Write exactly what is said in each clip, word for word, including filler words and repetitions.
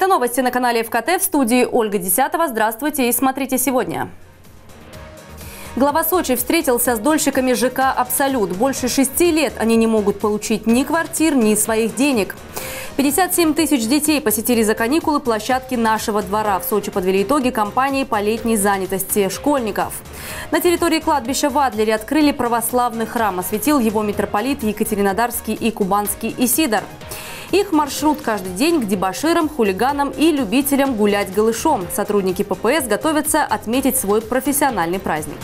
Это новости на канале эф ка тэ, в студии Ольга Десятова. Здравствуйте и смотрите сегодня. Глава Сочи встретился с дольщиками жэ ка «Абсолют». Больше шести лет они не могут получить ни квартир, ни своих денег. пятьдесят семь тысяч детей посетили за каникулы площадки нашего двора. В Сочи подвели итоги кампании по летней занятости школьников. На территории кладбища в Адлере открыли православный храм. Осветил его митрополит Екатеринодарский и Кубанский Исидор. Их маршрут каждый день к дебоширам, хулиганам и любителям гулять голышом. Сотрудники пэ пэ эс готовятся отметить свой профессиональный праздник.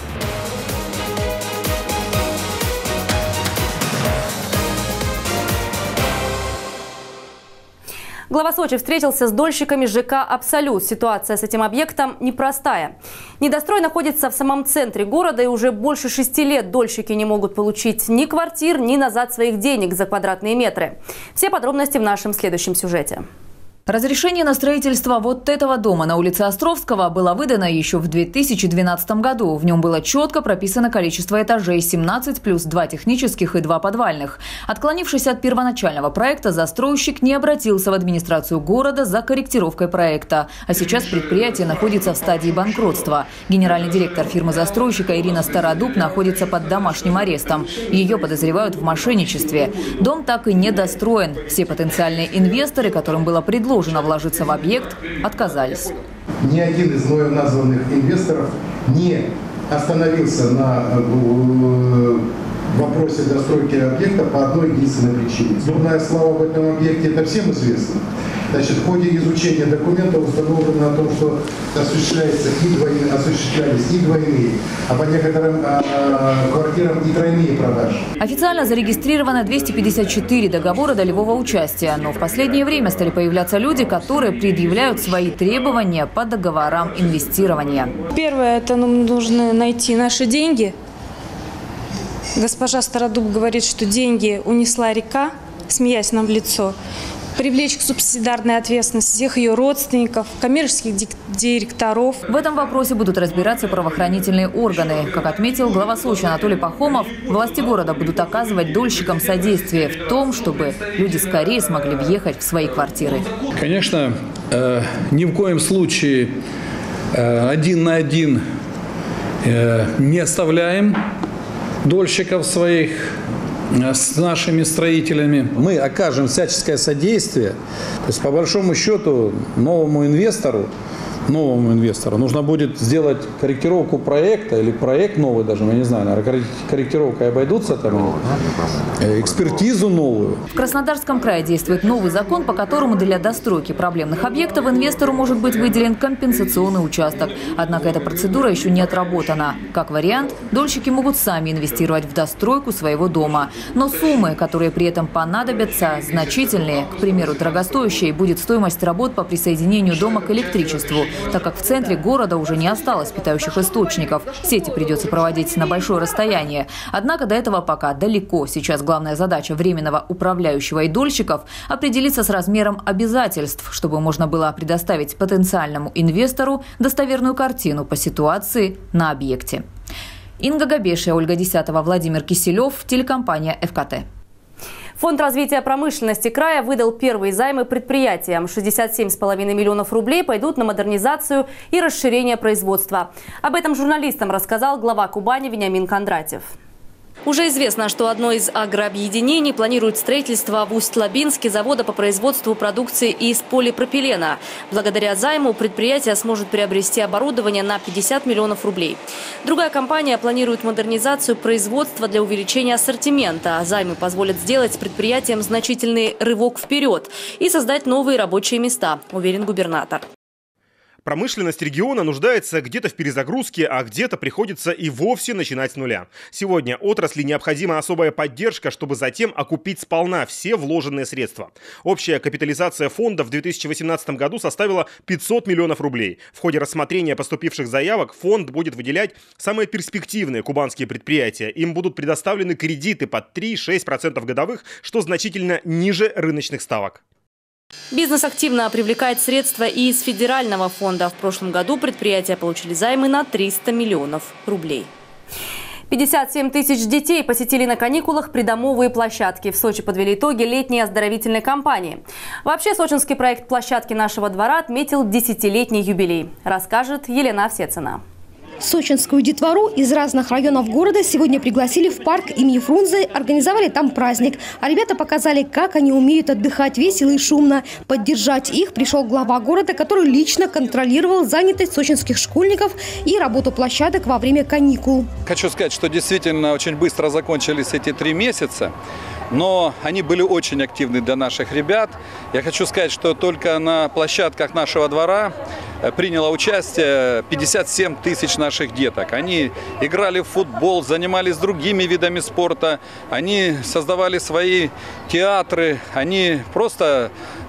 Глава Сочи встретился с дольщиками жэ ка «Абсолют». Ситуация с этим объектом непростая. Недострой находится в самом центре города, и уже больше шести лет дольщики не могут получить ни квартир, ни назад своих денег за квадратные метры. Все подробности в нашем следующем сюжете. Разрешение на строительство вот этого дома на улице Островского было выдано еще в две тысячи двенадцатом году. В нем было четко прописано количество этажей – семнадцать плюс два технических и два подвальных. Отклонившись от первоначального проекта, застройщик не обратился в администрацию города за корректировкой проекта. А сейчас предприятие находится в стадии банкротства. Генеральный директор фирмы-застройщика Ирина Стародуб находится под домашним арестом. Ее подозревают в мошенничестве. Дом так и не достроен. Все потенциальные инвесторы, которым было предложено вложиться в объект, отказались. Ни один из мною названных инвесторов не остановился на вопросе достройки объекта по одной единственной причине. Дурная слава об этом объекте – это всем известно. Значит, в ходе изучения документов установлено о том, что осуществляются и двойные, осуществлялись и двойные, а по некоторым а, квартирам и тройные продажи. Официально зарегистрировано двести пятьдесят четыре договора долевого участия, но в последнее время стали появляться люди, которые предъявляют свои требования по договорам инвестирования. Первое – это нам нужно найти наши деньги. Госпожа Стародуб говорит, что деньги унесла река, смеясь нам в лицо. Привлечь к субсидиарной ответственности всех ее родственников, коммерческих директоров. В этом вопросе будут разбираться правоохранительные органы. Как отметил глава Сочи Анатолий Пахомов, власти города будут оказывать дольщикам содействие в том, чтобы люди скорее смогли въехать в свои квартиры. Конечно, э, ни в коем случае э, один на один э, не оставляем дольщиков своих с нашими строителями. Мы окажем всяческое содействие. То есть, по большому счету, новому инвестору, новому инвестору нужно будет сделать корректировку проекта или проект новый даже, я не знаю, наверное, корректировкой обойдутся там, экспертизу новую. В Краснодарском крае действует новый закон, по которому для достройки проблемных объектов инвестору может быть выделен компенсационный участок. Однако эта процедура еще не отработана. Как вариант, дольщики могут сами инвестировать в достройку своего дома. Но суммы, которые при этом понадобятся, значительные. К примеру, дорогостоящей будет стоимость работ по присоединению дома к электричеству, так как в центре города уже не осталось питающих источников. Сети придется проводить на большое расстояние. Однако до этого пока далеко. Сейчас главная задача временного управляющего и дольщиков – определиться с размером обязательств, чтобы можно было предоставить потенциальному инвестору достоверную картину по ситуации на объекте. Инга Габешия, Ольга Десятова, Владимир Киселев, телекомпания эф ка тэ. Фонд развития промышленности края выдал первые займы предприятиям. шестьдесят семь с половиной миллионов рублей пойдут на модернизацию и расширение производства. Об этом журналистам рассказал глава Кубани Вениамин Кондратьев. Уже известно, что одно из агрообъединений планирует строительство в Усть-Лабинске завода по производству продукции из полипропилена. Благодаря займу предприятие сможет приобрести оборудование на пятьдесят миллионов рублей. Другая компания планирует модернизацию производства для увеличения ассортимента. Займы позволят сделать с предприятием значительный рывок вперед и создать новые рабочие места, уверен губернатор. Промышленность региона нуждается где-то в перезагрузке, а где-то приходится и вовсе начинать с нуля. Сегодня отрасли необходима особая поддержка, чтобы затем окупить сполна все вложенные средства. Общая капитализация фонда в две тысячи восемнадцатом году составила пятьсот миллионов рублей. В ходе рассмотрения поступивших заявок фонд будет выделять самые перспективные кубанские предприятия. Им будут предоставлены кредиты под три-шесть процентов годовых, что значительно ниже рыночных ставок. Бизнес активно привлекает средства и из федерального фонда. В прошлом году предприятия получили займы на триста миллионов рублей. пятьдесят семь тысяч детей посетили на каникулах придомовые площадки. В Сочи подвели итоги летней оздоровительной кампании. Вообще, сочинский проект «Площадки нашего двора» отметил десятилетний юбилей. Расскажет Елена Овсецина. Сочинскую детвору из разных районов города сегодня пригласили в парк имени Фрунзе, организовали там праздник. А ребята показали, как они умеют отдыхать весело и шумно. Поддержать их пришел глава города, который лично контролировал занятость сочинских школьников и работу площадок во время каникул. Хочу сказать, что действительно очень быстро закончились эти три месяца. Но они были очень активны для наших ребят. Я хочу сказать, что только на площадках нашего двора приняло участие пятьдесят семь тысяч наших деток. Они играли в футбол, занимались другими видами спорта, они создавали свои театры, они просто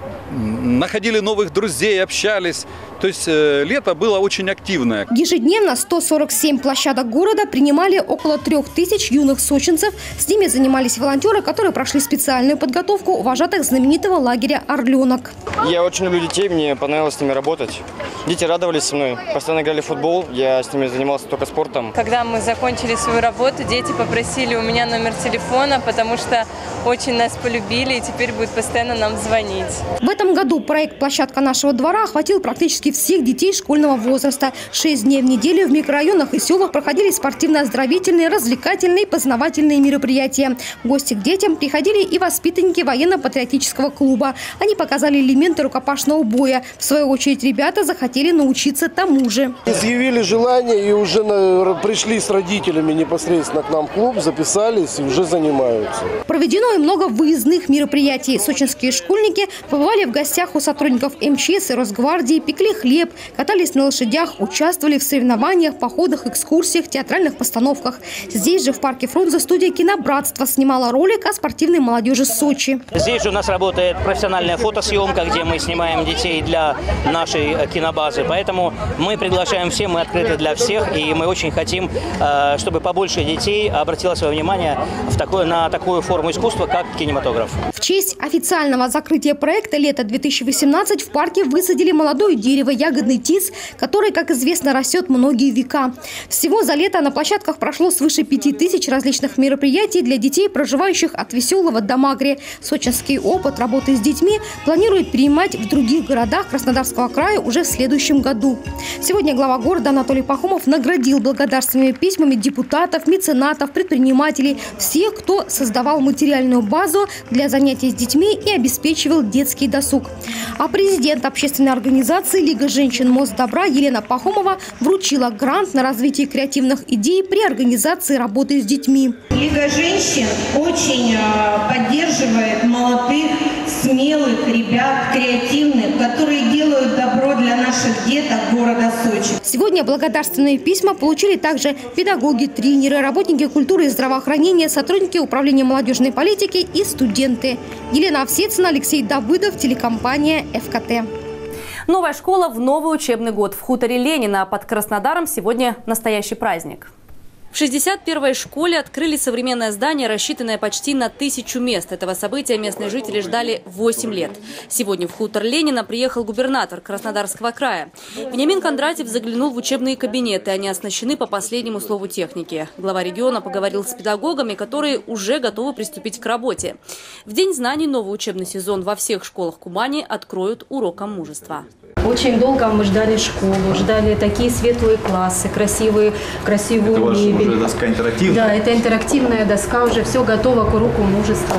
находили новых друзей, общались. То есть э, лето было очень активное. Ежедневно сто сорок семь площадок города принимали около трех тысяч юных сочинцев. С ними занимались волонтеры, которые прошли специальную подготовку у вожатых знаменитого лагеря «Орленок». Я очень люблю детей, мне понравилось с ними работать. Дети радовались со мной, постоянно играли в футбол, я с ними занимался только спортом. Когда мы закончили свою работу, дети попросили у меня номер телефона, потому что очень нас полюбили и теперь будут постоянно нам звонить. В этом году проект «Площадка нашего двора» охватил практически всех детей школьного возраста. Шесть дней в неделю в микрорайонах и селах проходили спортивно-оздоровительные, развлекательные, познавательные мероприятия. В гости к детям приходили и воспитанники военно-патриотического клуба. Они показали элементы рукопашного боя. В свою очередь ребята захотели научиться тому же. Изъявили желание и уже пришли с родителями непосредственно к нам в клуб, записались и уже занимаются. Проведено и много выездных мероприятий. Сочинские школьники побывали в гостях у сотрудников эм че эс и Росгвардии, пекли хлеб, катались на лошадях, участвовали в соревнованиях, походах, экскурсиях, театральных постановках. Здесь же в парке Фрунзе студия «Кинобратство» снимала ролик о спортивной молодежи Сочи. Здесь же у нас работает профессиональная фотосъемка, где мы снимаем детей для нашей кинобазы. Поэтому мы приглашаем всех, мы открыты для всех. И мы очень хотим, чтобы побольше детей обратило свое внимание в такое, на такую форму искусства, как кинематограф. В честь официального закрытия проекта «Лето две тысячи восемнадцать» в парке высадили молодое дерево ягодный тис, который, как известно, растет многие века. Всего за лето на площадках прошло свыше пяти тысяч различных мероприятий для детей, проживающих от Веселого до Магри. Сочинский опыт работы с детьми планирует принимать в других городах Краснодарского края уже в следующем году. Сегодня глава города Анатолий Пахомов наградил благодарственными письмами депутатов, меценатов, предпринимателей, всех, кто создавал материальную базу для занятий с детьми и обеспечивал детский досуг. А президент общественной организации «Лига женщин Мосдобра» Елена Пахомова вручила грант на развитие креативных идей при организации работы с детьми. Лига женщин очень поддерживает молодых, смелых ребят, креативных, которые делают добро для наших деток города Сочи. Сегодня благодарственные письма получили также педагоги, тренеры, работники культуры и здравоохранения, сотрудники управления молодежной политики и студенты. Елена Овсецина, Алексей Давыдов, телекомпания эф ка тэ. Новая школа в новый учебный год. В хуторе Ленина под Краснодаром сегодня настоящий праздник. В шестьдесят первой школе открыли современное здание, рассчитанное почти на тысячу мест. Этого события местные жители ждали восемь лет. Сегодня в хутор Ленина приехал губернатор Краснодарского края. Вениамин Кондратьев заглянул в учебные кабинеты. Они оснащены по последнему слову техники. Глава региона поговорил с педагогами, которые уже готовы приступить к работе. В День знаний новый учебный сезон во всех школах Кубани откроют уроком мужества. Очень долго мы ждали школу, ждали такие светлые классы, красивые, красивую это мебель. Уже доска интерактивная? Да, это интерактивная доска, уже все готово к уроку мужества.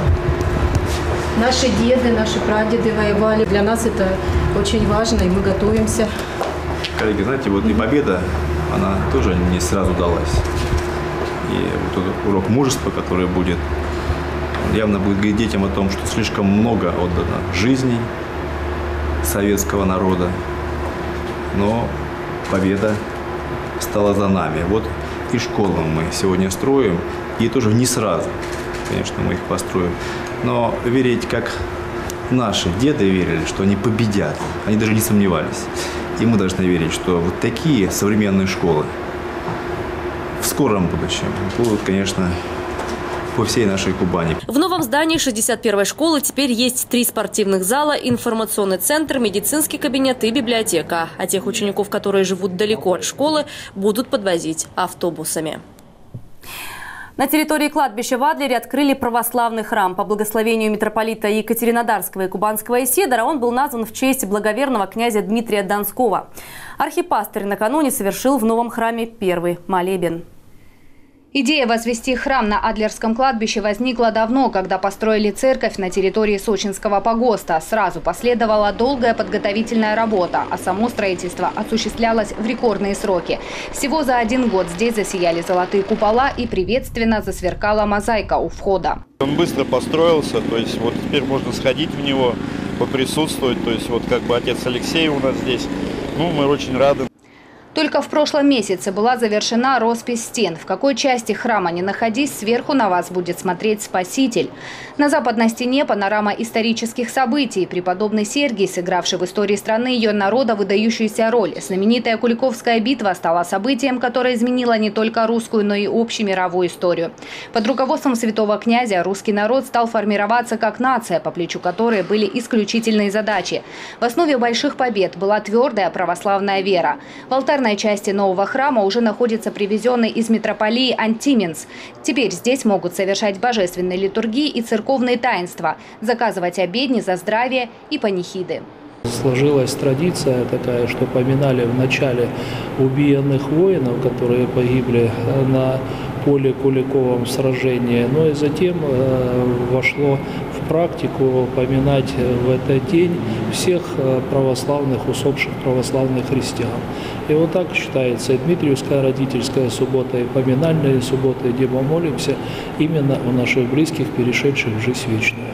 Наши деды, наши прадеды воевали. Для нас это очень важно, и мы готовимся. Коллеги, знаете, вот и победа, она тоже не сразу далась. И вот этот урок мужества, который будет, явно будет говорить детям о том, что слишком много отдано жизней советского народа, но победа стала за нами. Вот и школу мы сегодня строим, и тоже не сразу, конечно, мы их построим, но верить, как наши деды верили, что они победят, они даже не сомневались. И мы должны верить, что вот такие современные школы в скором будущем будут, конечно, по всей нашей Кубани. В новом здании шестьдесят первой школы теперь есть три спортивных зала, информационный центр, медицинский кабинет и библиотека. А тех учеников, которые живут далеко от школы, будут подвозить автобусами. На территории кладбища в Адлере открыли православный храм. По благословению митрополита Екатеринодарского и Кубанского Исидора он был назван в честь благоверного князя Дмитрия Донского. Архипастырь накануне совершил в новом храме первый молебен. Идея возвести храм на Адлерском кладбище возникла давно, когда построили церковь на территории Сочинского погоста. Сразу последовала долгая подготовительная работа, а само строительство осуществлялось в рекордные сроки. Всего за один год здесь засияли золотые купола и приветственно засверкала мозаика у входа. Он быстро построился, то есть вот теперь можно сходить в него, поприсутствовать. То есть вот как бы отец Алексей у нас здесь. Ну, мы очень рады. Только в прошлом месяце была завершена роспись стен. В какой части храма ни находись, сверху на вас будет смотреть Спаситель. На западной стене панорама исторических событий. Преподобный Сергий, сыгравший в истории страны ее народа выдающуюся роль. Знаменитая Куликовская битва стала событием, которое изменило не только русскую, но и общемировую историю. Под руководством святого князя русский народ стал формироваться как нация, по плечу которой были исключительные задачи. В основе больших побед была твердая православная вера. В алтарной части нового храма уже находится привезенный из митрополии антименс. Теперь здесь могут совершать божественные литургии и церковные таинства, заказывать обедни за здравие и панихиды. Сложилась традиция такая, что поминали в начале убиенных воинов, которые погибли на поле Куликовом сражении, но и затем э, вошло в практику поминать в этот день всех православных, усопших православных христиан. И вот так считается Дмитриевская родительская суббота и поминальные субботы, где мы молимся именно о наших близких, перешедших в жизнь вечную.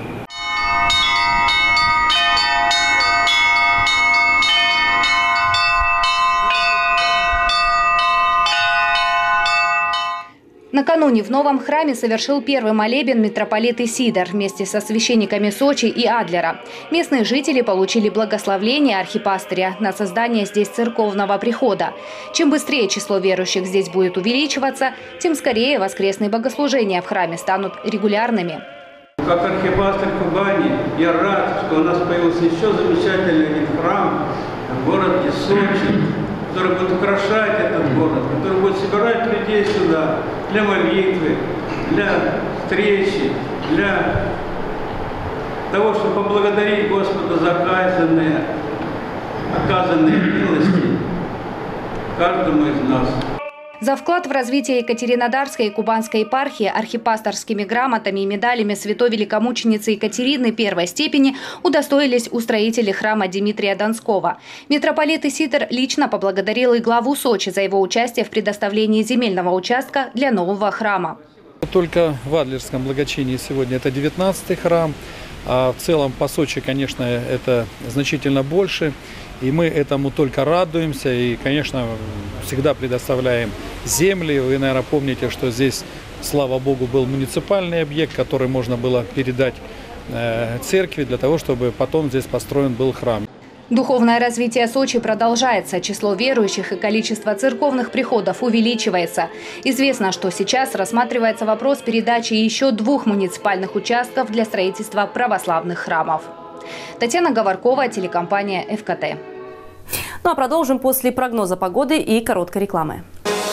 Накануне в новом храме совершил первый молебен митрополит Исидор вместе со священниками Сочи и Адлера. Местные жители получили благословление архипастыря на создание здесь церковного прихода. Чем быстрее число верующих здесь будет увеличиваться, тем скорее воскресные богослужения в храме станут регулярными. Как архипастырь Кубани я рад, что у нас появился еще замечательный один храм в городе Сочи, который будет украшать этот город, который будет собирать людей сюда для молитвы, для встречи, для того, чтобы поблагодарить Господа за оказанные, оказанные милости каждому из нас. За вклад в развитие Екатеринодарской и Кубанской епархии архипасторскими грамотами и медалями святой великомученицы Екатерины первой степени удостоились устроители храма Дмитрия Донского. Митрополит Исидор лично поблагодарил и главу Сочи за его участие в предоставлении земельного участка для нового храма. Только в Адлерском благочинии сегодня это девятнадцатый храм, а в целом по Сочи, конечно, это значительно больше. И мы этому только радуемся и, конечно, всегда предоставляем земли. Вы, наверное, помните, что здесь, слава Богу, был муниципальный объект, который можно было передать э, церкви для того, чтобы потом здесь построен был храм. Духовное развитие Сочи продолжается. Число верующих и количество церковных приходов увеличивается. Известно, что сейчас рассматривается вопрос передачи еще двух муниципальных участков для строительства православных храмов. Татьяна Говоркова, телекомпания эф ка тэ. Ну а продолжим после прогноза погоды и короткой рекламы.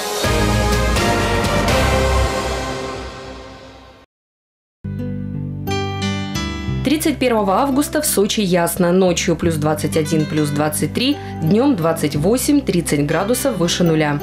тридцать первого августа в Сочи ясно. Ночью плюс двадцать один, плюс двадцать три, днем двадцать восемь — тридцать градусов выше нуля.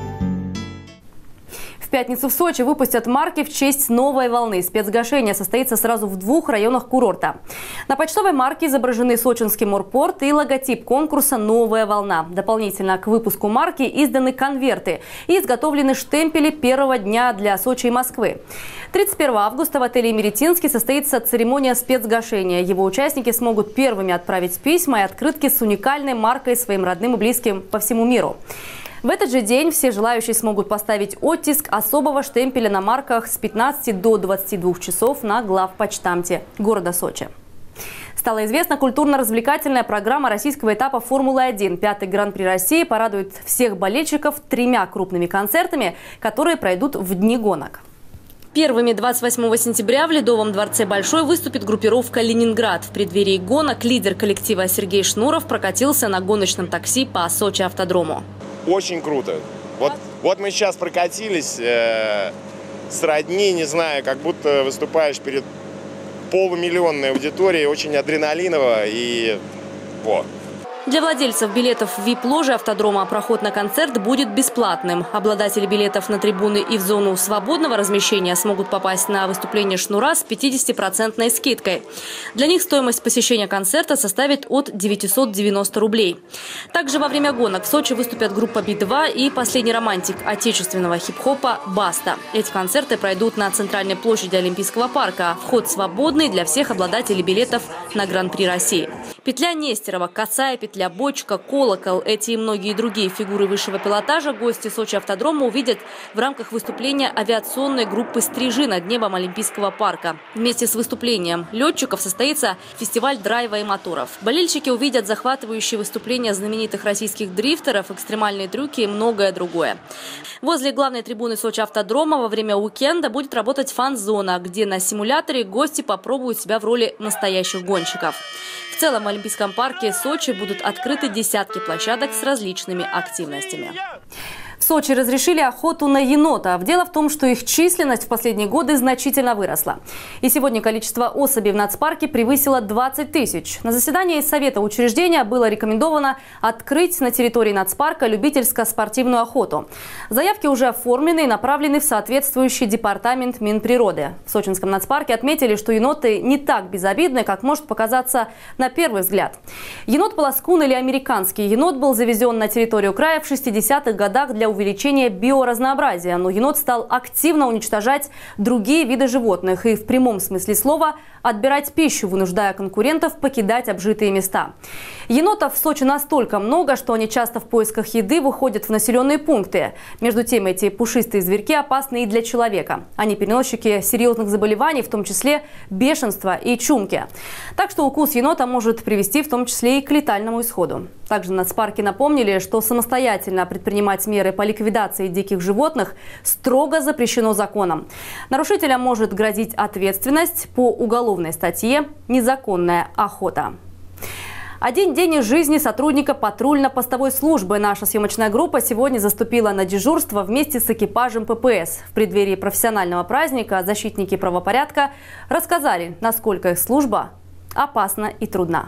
В пятницу в Сочи выпустят марки в честь новой волны. Спецгашение состоится сразу в двух районах курорта. На почтовой марке изображены сочинский морпорт и логотип конкурса «Новая волна». Дополнительно к выпуску марки изданы конверты и изготовлены штемпели первого дня для Сочи и Москвы. тридцать первого августа в отеле «Меретинский» состоится церемония спецгашения. Его участники смогут первыми отправить письма и открытки с уникальной маркой своим родным и близким по всему миру. В этот же день все желающие смогут поставить оттиск особого штемпеля на марках с пятнадцати до двадцати двух часов на главпочтамте города Сочи. Стала известна культурно-развлекательная программа российского этапа «Формулы один». Пятый Гран-при России порадует всех болельщиков тремя крупными концертами, которые пройдут в дни гонок. Первыми двадцать восьмого сентября в Ледовом дворце Большой выступит группировка «Ленинград». В преддверии гонок лидер коллектива Сергей Шнуров прокатился на гоночном такси по Сочи-автодрому. Очень круто. Вот, вот мы сейчас прокатились, э, сродни, не знаю, как будто выступаешь перед полумиллионной аудиторией, очень адреналиново и вот. Для владельцев билетов в ви ай пи-ложи автодрома проход на концерт будет бесплатным. Обладатели билетов на трибуны и в зону свободного размещения смогут попасть на выступление «Шнура» с пятидесятипроцентной скидкой. Для них стоимость посещения концерта составит от девятисот девяноста рублей. Также во время гонок в Сочи выступят группа би два и последний романтик отечественного хип-хопа «Баста». Эти концерты пройдут на центральной площади Олимпийского парка. Вход свободный для всех обладателей билетов на Гран-при России. Петля Нестерова, косая петля, бочка, колокол. Эти и многие другие фигуры высшего пилотажа гости Сочи автодрома увидят в рамках выступления авиационной группы «Стрижи» над небом Олимпийского парка. Вместе с выступлением летчиков состоится фестиваль драйва и моторов. Болельщики увидят захватывающие выступления знаменитых российских дрифтеров, экстремальные трюки и многое другое. Возле главной трибуны Сочи автодрома во время уикенда будет работать фан-зона, где на симуляторе гости попробуют себя в роли настоящих гонщиков. В целом в Олимпийском парке Сочи будут открыты десятки площадок с различными активностями. В Сочи разрешили охоту на енотов. Дело в том, что их численность в последние годы значительно выросла. И сегодня количество особей в нацпарке превысило двадцать тысяч. На заседании Совета учреждения было рекомендовано открыть на территории нацпарка любительско-спортивную охоту. Заявки уже оформлены и направлены в соответствующий департамент Минприроды. В сочинском нацпарке отметили, что еноты не так безобидны, как может показаться на первый взгляд. Енот-полоскун или американский енот был завезен на территорию края в шестидесятых годах для увеличения биоразнообразия, но енот стал активно уничтожать другие виды животных и в прямом смысле слова отбирать пищу, вынуждая конкурентов покидать обжитые места. Енотов в Сочи настолько много, что они часто в поисках еды выходят в населенные пункты. Между тем, эти пушистые зверьки опасны и для человека. Они переносчики серьезных заболеваний, в том числе бешенства и чумки. Так что укус енота может привести в том числе и к летальному исходу. Также в нацпарке напомнили, что самостоятельно предпринимать меры по ликвидации диких животных строго запрещено законом. Нарушителям может грозить ответственность по уголовной статье «Незаконная охота». Один день из жизни сотрудника патрульно-постовой службы. Наша съемочная группа сегодня заступила на дежурство вместе с экипажем пэ пэ эс. В преддверии профессионального праздника защитники правопорядка рассказали, насколько их служба опасна и трудна.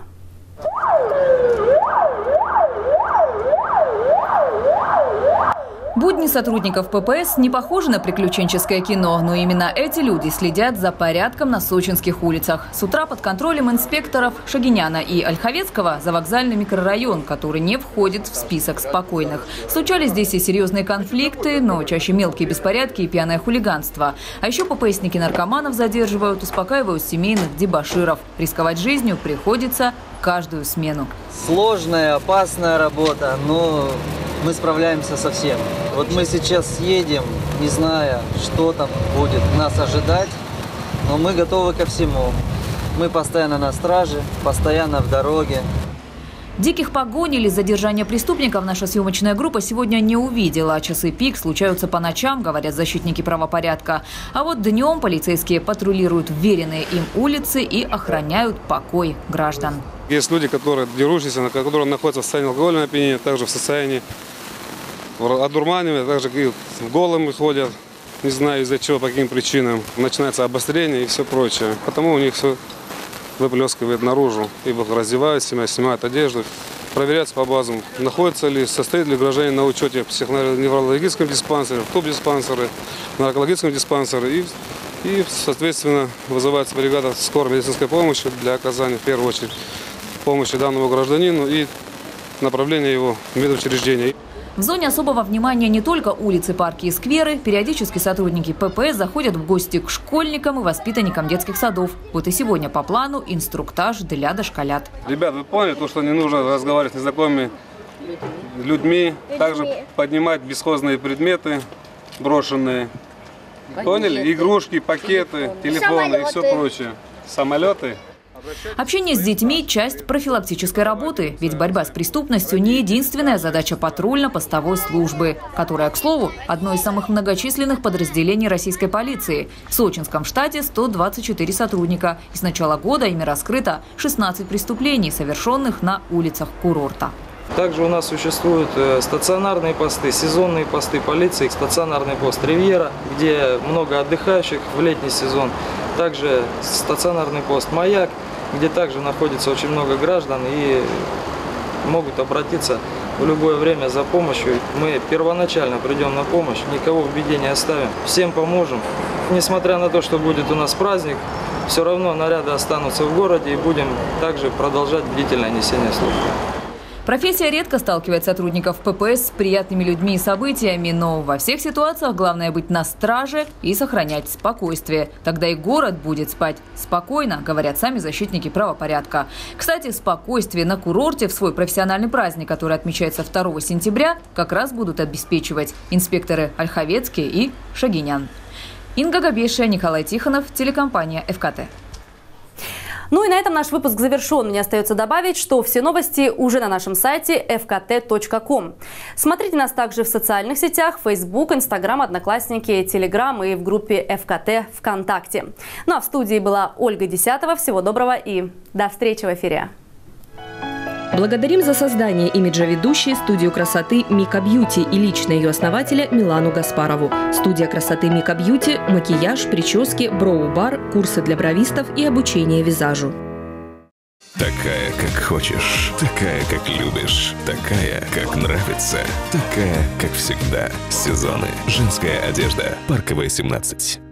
Будни сотрудников пэ пэ эс не похожи на приключенческое кино, но именно эти люди следят за порядком на сочинских улицах. С утра под контролем инспекторов Шагиняна и Ольховецкого за вокзальный микрорайон, который не входит в список спокойных. Случались здесь и серьезные конфликты, но чаще мелкие беспорядки и пьяное хулиганство. А еще пэ пэ эсники наркоманов задерживают, успокаивают семейных дебоширов. Рисковать жизнью приходится каждую смену. Сложная, опасная работа, но мы справляемся со всем. Вот мы сейчас едем, не зная, что там будет нас ожидать, но мы готовы ко всему. Мы постоянно на страже, постоянно в дороге. Диких погонь или задержания преступников наша съемочная группа сегодня не увидела. Часы пик случаются по ночам, говорят защитники правопорядка. А вот днем полицейские патрулируют вверенные им улицы и охраняют покой граждан. Есть люди, которые дерущиеся, которые находятся в состоянии алкогольного опьянения, также в состоянии одурманивания, также в голым ходят, не знаю из-за чего, по каким причинам. Начинается обострение и все прочее. Потому у них все выплескивает наружу. Ибо раздевают себя, снимают одежду, проверяются по базам, находится ли, состоит ли гражданин на учете в психоневрологическом диспансере, в топ-диспансере, наркологическом диспансере. И, и, соответственно, вызывается бригада скорой медицинской помощи для оказания, в первую очередь, помощи данному гражданину и направления его в медучреждение. В зоне особого внимания не только улицы, парки и скверы. Периодически сотрудники пэ пэ эс заходят в гости к школьникам и воспитанникам детских садов. Вот и сегодня по плану инструктаж для дошколят. Ребят, вы поняли, то, что не нужно разговаривать с незнакомыми людьми, также поднимать бесхозные предметы, брошенные. Поняли? Игрушки, пакеты, телефоны и все прочее. Самолеты. Общение с детьми – часть профилактической работы. Ведь борьба с преступностью не единственная задача патрульно-постовой службы, которая, к слову, одно из самых многочисленных подразделений российской полиции. В сочинском штате сто двадцать четыре сотрудника. И с начала года ими раскрыто шестнадцать преступлений, совершенных на улицах курорта. Также у нас существуют стационарные посты, сезонные посты полиции, стационарный пост «Ривьера», где много отдыхающих в летний сезон. Также стационарный пост «Маяк», где также находится очень много граждан и могут обратиться в любое время за помощью. Мы первоначально придем на помощь, никого в беде не оставим, всем поможем. Несмотря на то, что будет у нас праздник, все равно наряды останутся в городе и будем также продолжать бдительное несение службы. Профессия редко сталкивает сотрудников ППС с приятными людьми и событиями, но во всех ситуациях главное быть на страже и сохранять спокойствие. Тогда и город будет спать спокойно, говорят сами защитники правопорядка. Кстати, спокойствие на курорте в свой профессиональный праздник, который отмечается второго сентября, как раз будут обеспечивать инспекторы Ольховецкий и Шагинян. Инга Габейшая, Николай Тихонов, телекомпания эф ка тэ. Ну и на этом наш выпуск завершен. Мне остается добавить, что все новости уже на нашем сайте эф ка тэ точка ком. Смотрите нас также в социальных сетях: Facebook, Instagram, Одноклассники, Telegram и в группе эф ка тэ ВКонтакте. Ну а в студии была Ольга Десятова. Всего доброго и до встречи в эфире. Благодарим за создание имиджа ведущей студию красоты Мика Бьюти и лично ее основателя Милану Гаспарову. Студия красоты Мика Бьюти – макияж, прически, броу-бар, курсы для бровистов и обучение визажу. Такая, как хочешь, такая, как любишь, такая, как нравится, такая, как всегда. Сезоны. Женская одежда. Парковая, семнадцать.